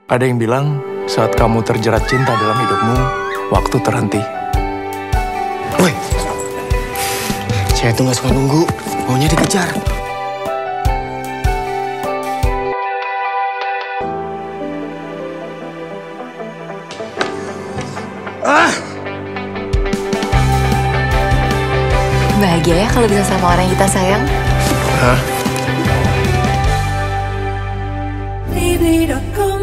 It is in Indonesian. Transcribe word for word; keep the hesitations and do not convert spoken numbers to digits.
Ada yang bilang, saat kamu terjerat cinta dalam hidupmu, waktu terhenti. Woi, saya tuh gak suka nunggu, maunya dikejar. Ah! Bahagia ya kalau bisa sama orang yang kita sayang. Hah? Baby dot com